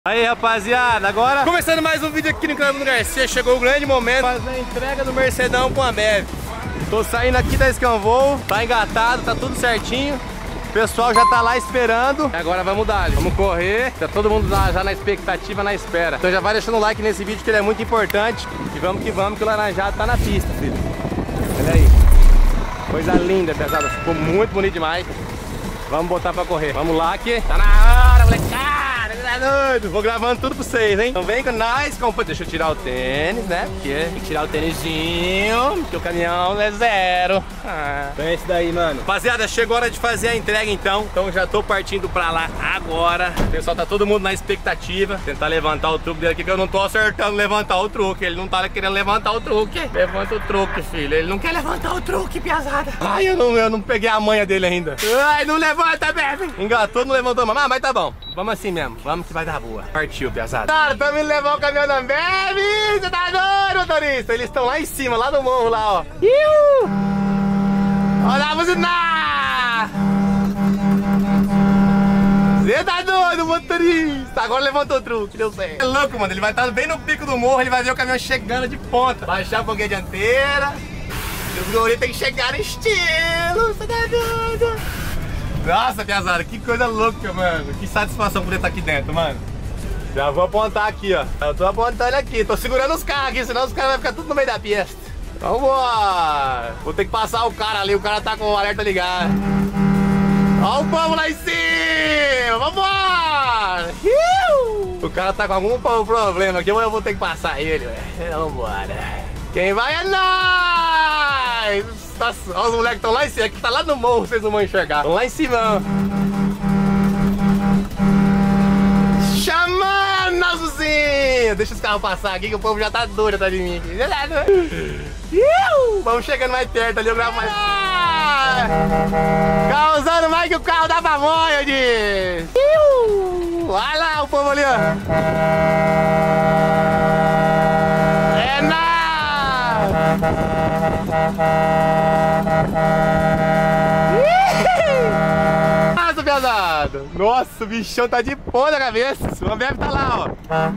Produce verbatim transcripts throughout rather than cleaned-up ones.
Aí, rapaziada, agora começando mais um vídeo aqui no canal do Garcia. Chegou o grande momento, fazer a entrega do Mercedão com a Ambev. Tô saindo aqui da Escanvol, tá engatado, tá tudo certinho. O pessoal já tá lá esperando. Agora vamos dar, vamos correr. Tá todo mundo lá, já na expectativa, na espera. Então já vai deixando o like nesse vídeo que ele é muito importante. E vamos que vamos, que o laranjado tá na pista, filho. Olha aí, coisa linda, pesada. Ficou muito bonito demais. Vamos botar pra correr. Vamos lá que tá na hora, molecada. Vou gravando tudo pra vocês, hein? Então vem com nós, compa. Deixa eu tirar o tênis, né? Porque tem que tirar o tênisinho, porque o caminhão é zero. Ah. Então é esse daí, mano. Rapaziada, chegou a hora de fazer a entrega então. Então já tô partindo pra lá agora. O pessoal tá todo mundo na expectativa. Tentar levantar o truque dele aqui, que eu não tô acertando levantar o truque. Ele não tá querendo levantar o truque. Levanta o truque, filho. Ele não quer levantar o truque, piazada. Ai, eu não, eu não peguei a manha dele ainda. Ai, não levanta, bebe. Engatou, não levantou, mas, ah, mas tá bom. Vamos assim mesmo. Vamos que vai dar boa. Partiu, piazada. Cara, tamo indo levar o caminhão da Ambev. Você tá doido, motorista? Eles estão lá em cima, lá no morro, lá, ó. Iu! Olha a buzinar! Você tá doido, motorista? Agora levantou o truque, deu certo. É louco, mano. Ele vai estar bem no pico do morro, ele vai ver o caminhão chegando de ponta. Baixar a fogueira dianteira. E os guri tem que chegar no estilo. Você tá doido? Nossa, piazada, que coisa louca, mano. Que satisfação poder estar aqui dentro, mano. Já vou apontar aqui, ó. Eu tô apontando aqui, tô segurando os carros aqui, senão os caras vão ficar tudo no meio da pista. Vambora. Vou ter que passar o cara ali, o cara tá com o alerta ligado. Ó o povo lá em cima, vambora. O cara tá com algum problema aqui, eu vou ter que passar ele, velho. Vambora. Quem vai é nós. Tá, ó, os moleques estão lá em cima, aqui tá lá no morro, vocês não vão enxergar. Estão lá em cima, ó. Chamando a Zuzinha. Deixa os carros passar aqui que o povo já tá doido atrás de mim aqui. Vamos chegando mais perto ali, eu gravo mais. Causando mais que o carro da pamonha, de. Olha lá o povo ali, ó. É nóis! Nossa, pesado! Nossa, o bichão tá de ponta na cabeça. O Ambev tá lá, ó.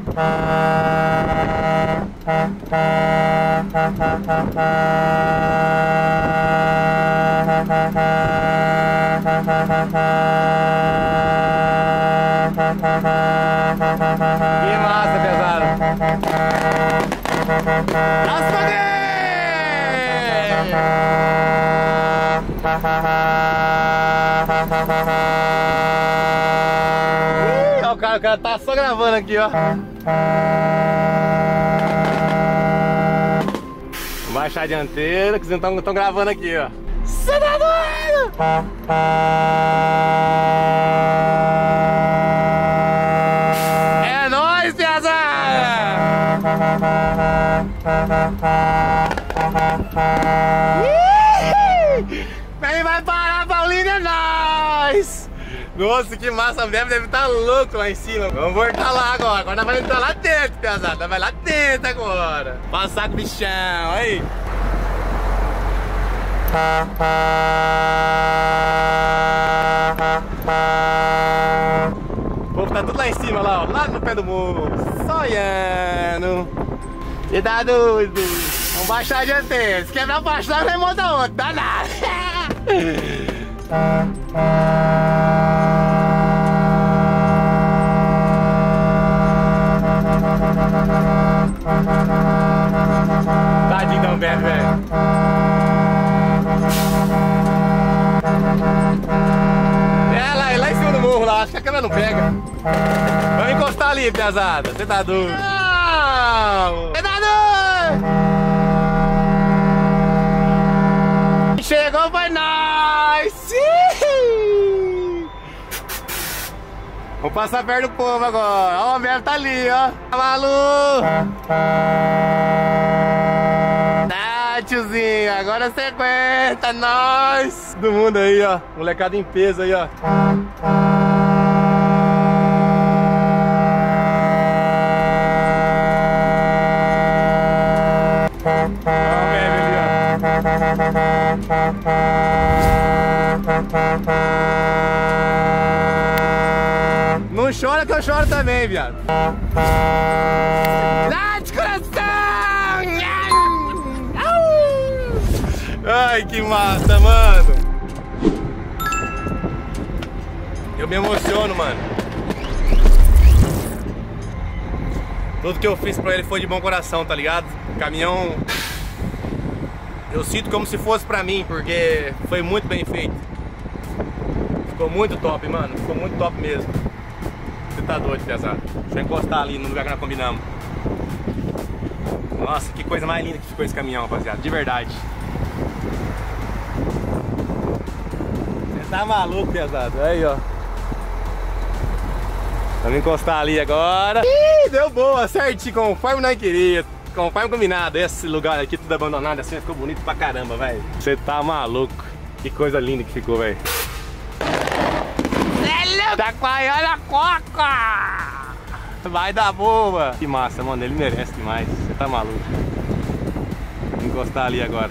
Que massa, pesado! Nossa, Ih, ó, o cara, o cara tá só gravando aqui, ó. Vou baixar a dianteira, que vocês não estão gravando aqui, ó. Você tá doido? É nóis, piazada! Quem vai parar, Paulinho, é nós! Nossa, que massa, a Ambev deve estar louco lá em cima. Vamos voltar lá agora. Agora nós vamos entrar lá dentro, pesada. Vai lá dentro agora. Passar com o bichão, aí. O povo tá tudo lá em cima, lá, ó. Lá no pé do morro. Sonhando. E tá doido. Vamos baixar a dianteira. Se quebrar o pastor, vai montar outro. Dá nada. Tadinho da Ambev, velho. É lá, é lá em cima do morro lá. Acho que a câmera não pega. Vamos encostar ali, piazada. Você tá doido? Não! Você tá doido? Chegou, foi nós! Vou passar perto do povo agora. Ó, o Ambev tá ali, ó. Malu! Tá, tiozinho. Agora você aguenta, nós! Todo mundo aí, ó. Molecada em peso aí, ó. Não Não chora que eu choro também, viado. Ai, de coração! Ai, que massa, mano. Eu me emociono, mano. Tudo que eu fiz pra ele foi de bom coração, tá ligado? O caminhão... Eu sinto como se fosse pra mim, porque foi muito bem feito. Ficou muito top, mano. Ficou muito top mesmo. Você tá doido, pesado. Deixa eu encostar ali no lugar que nós combinamos. Nossa, que coisa mais linda que ficou esse caminhão, rapaziada. De verdade. Você tá maluco, pesado. Aí, ó. Vamos encostar ali agora. Ih, deu boa, certinho, conforme nós queríamos. Conforme combinado. Esse lugar aqui tudo abandonado assim ficou bonito pra caramba, velho. Você tá maluco. Que coisa linda que ficou, velho. Tá coaiando a coca! Vai dar boa! Que massa, mano. Ele merece demais. Você tá maluco. Vou encostar ali agora.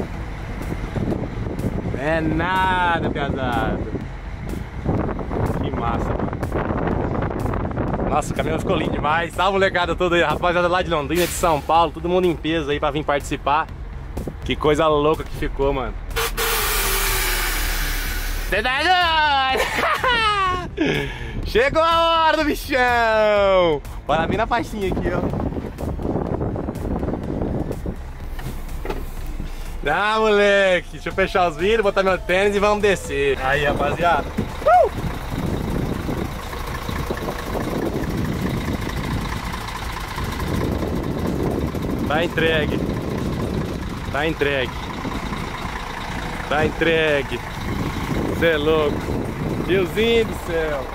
É nada, pesado. Que massa, mano. Nossa, o caminhão ficou lindo demais. Tá a molecada toda aí, rapaziada lá de Londrina, de São Paulo, todo mundo em peso aí pra vir participar. Que coisa louca que ficou, mano. Cê tá doido? Chegou a hora do bichão! Bora vir na faixinha aqui, ó. Ah, moleque, deixa eu fechar os vidros, botar meu tênis e vamos descer. Aí, rapaziada. Uh! Tá entregue. Tá entregue. Tá entregue. Cê é louco. Deusinho do céu.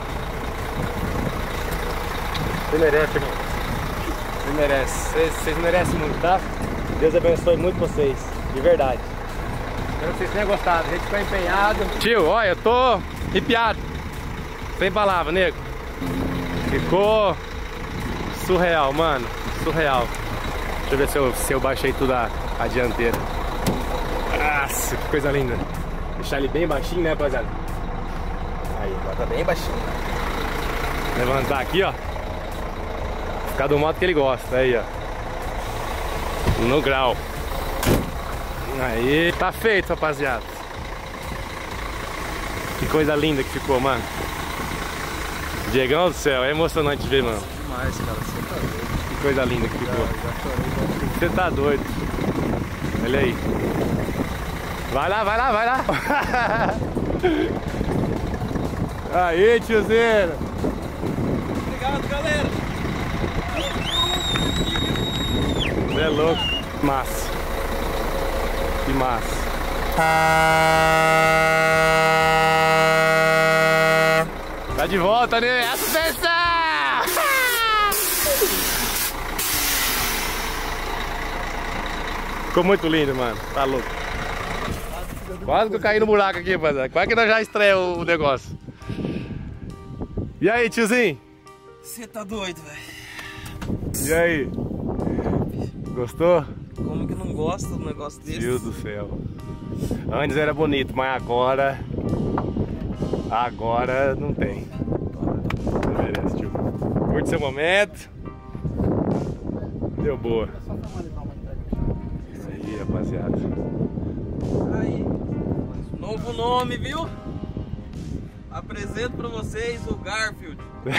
Você merece, irmão. Você merece. Vocês, vocês merecem muito, tá? Deus abençoe muito vocês. De verdade. Espero que vocês tenham gostado. A gente ficou empenhado. Tio, olha, eu tô arrepiado. Sem palavra, nego. Ficou surreal, mano. Surreal. Deixa eu ver se eu, se eu baixei tudo a, a dianteira. Nossa, que coisa linda. Deixar ele bem baixinho, né, rapaziada? Aí, bota bem baixinho. Levantar aqui, ó. Ficar do modo que ele gosta. Aí, ó. No grau. Aí, tá feito, rapaziada. Que coisa linda que ficou, mano. Diegão do céu, é emocionante ver, mano. Demais, cara. Você tá doido. Que coisa linda que ficou. Já, já chorei. Você tá doido. Olha aí. Vai lá, vai lá, vai lá. Aí, tiozinho. Obrigado, galera. Você é louco. Massa. Que massa. Tá de volta, né? Atenção! Ficou muito lindo, mano. Tá louco. Quase que eu caí no buraco aqui, rapaziada. Quase que nós já estreia o negócio. E aí, tiozinho? Você tá doido, velho. E aí? Gostou? Como que não gosta do negócio desse? Deus do céu. Antes era bonito, mas agora... Agora não tem. Você merece, tio. Curte seu momento. Deu boa. Isso aí, rapaziada. Aí, novo nome, viu? Apresento pra vocês o Garfield.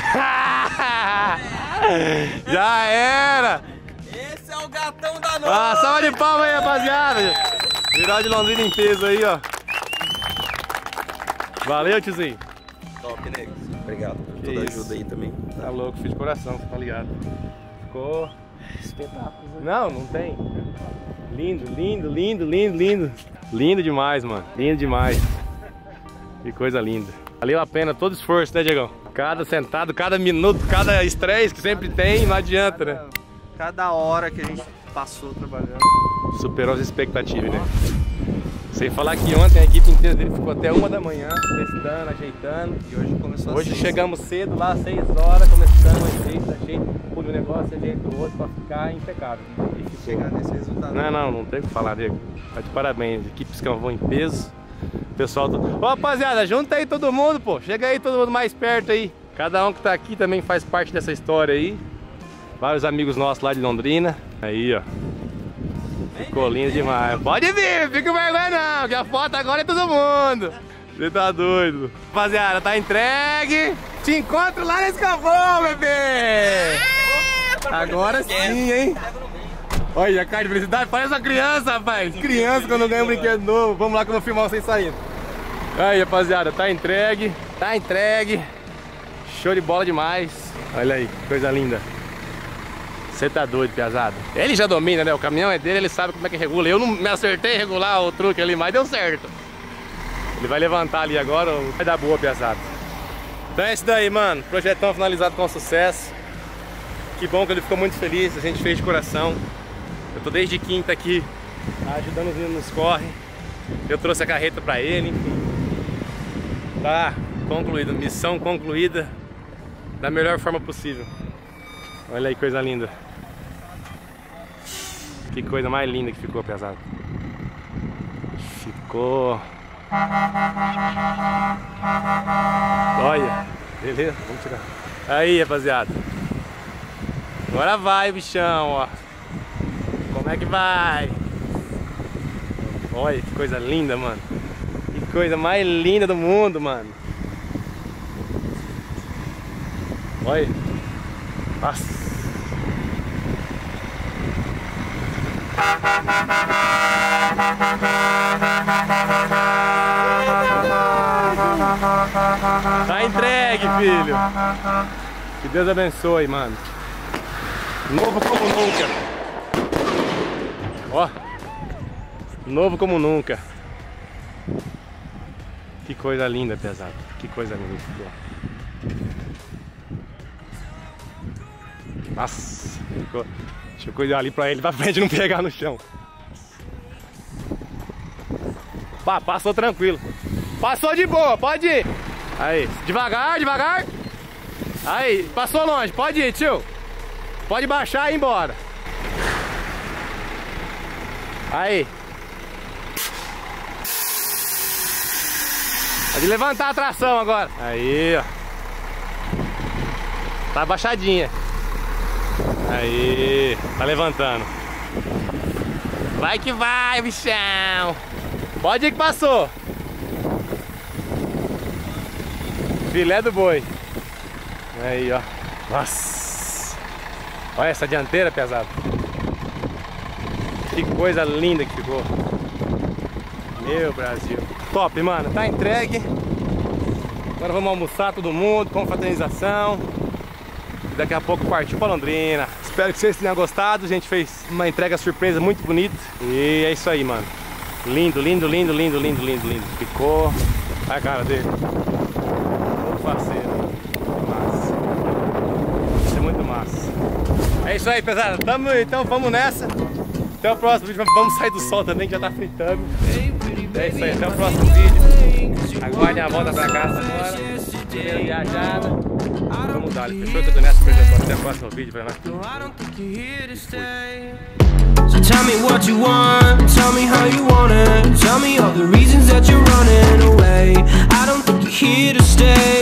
Já era! Esse é o gatão da noite! Ah, salva de palmas aí, rapaziada! Viral de Londrina em peso aí, ó. Valeu, tiozinho. Top, nego. Obrigado por Que toda a isso. ajuda aí também. Tá louco, filho de coração, você tá ligado? Ficou espetáculo. Não, não tem. Lindo, lindo, lindo, lindo, lindo. Lindo demais, mano. Lindo demais. Que coisa linda. Valeu a pena todo esforço, né, Diegão? Cada sentado, cada minuto, cada estresse que sempre tem, não adianta, né? Cada hora que a gente passou trabalhando. Superou as expectativas, né? Sem falar que ontem a equipe inteira dele ficou até uma da manhã, testando, ajeitando. E hoje começou Hoje às seis. chegamos cedo lá, seis horas, começando, ajeita, ajeita, pula um negócio, ajeita o outro pra ficar impecável. E ficou. Chegar nesse resultado. Não, não, não tem o que falar, Diego. Tá de parabéns, equipe Escavão em peso. Pessoal do... Ô, rapaziada, junta aí todo mundo, pô. Chega aí todo mundo mais perto aí. Cada um que tá aqui também faz parte dessa história aí. Vários amigos nossos lá de Londrina. Aí, ó. Ficou lindo demais. Pode vir, fica com vergonha não, que a foto agora é todo mundo. Você tá doido. Rapaziada, tá entregue. Te encontro lá nesse cavão, bebê. Agora sim, hein. Olha a cara de felicidade, parece uma criança, rapaz. Criança quando ganha um brinquedo novo. Vamos lá que eu vou filmar vocês saindo. Aí, rapaziada, tá entregue. Tá entregue. Show de bola demais. Olha aí, coisa linda. Você tá doido, piazada. Ele já domina, né? O caminhão é dele, ele sabe como é que regula. Eu não me acertei em regular o truque ali, mas deu certo. Ele vai levantar ali agora, vai dar boa, piazada. Então é isso daí, mano. Projetão finalizado com sucesso. Que bom que ele ficou muito feliz, a gente fez de coração. Eu tô desde quinta aqui, ajudando os meninos nos corre. Eu trouxe a carreta pra ele, enfim. Tá concluído, missão concluída da melhor forma possível. Olha aí, coisa linda. Que coisa mais linda que ficou, pesado. Ficou. Olha, beleza? Vamos tirar. Aí, rapaziada. Agora vai, bichão, ó. Como é que vai? Olha que coisa linda, mano. Que coisa mais linda do mundo, mano. Olha. Nossa. Tá entregue, filho. Que Deus abençoe, mano. Novo como nunca. Ó. Novo como nunca. Que coisa linda, pesado. Que coisa linda. Nossa. Ficou... Deixa eu cuidar ali pra ele, pra frente não pegar no chão. Pá, passou tranquilo. Passou de boa, pode ir. Aí, devagar, devagar. Aí, passou longe, pode ir, tio. Pode baixar e ir embora. Aí. Pode levantar a tração agora. Aí, ó. Tá abaixadinha. Aí, tá levantando. Vai que vai, bichão. Pode ir que passou. Filé do boi. Aí, ó. Nossa. Olha essa dianteira, pesado. Que coisa linda que ficou. Meu Brasil. Top, mano. Tá entregue. Agora vamos almoçar todo mundo, com fraternização. E daqui a pouco partiu pra Londrina. Espero que vocês tenham gostado. A gente fez uma entrega surpresa muito bonita. E é isso aí, mano. Lindo, lindo, lindo, lindo, lindo, lindo, lindo. Ficou. Olha a cara dele. Muito parceiro. Massa. Isso é muito massa. É isso aí, pesada. Tamo, então vamos nessa. Até o próximo vídeo. Vamos sair do sol também, que já tá fritando. É isso aí, até o próximo vídeo. Aguardem a volta pra casa agora. Primeira viajada. Vamos dar, fechou? Eu tô nessa, até o próximo vídeo pra nós. So tell me what you want, tell me how you want it. Tell me all the reasons that you're running away. I don't think you're here to stay.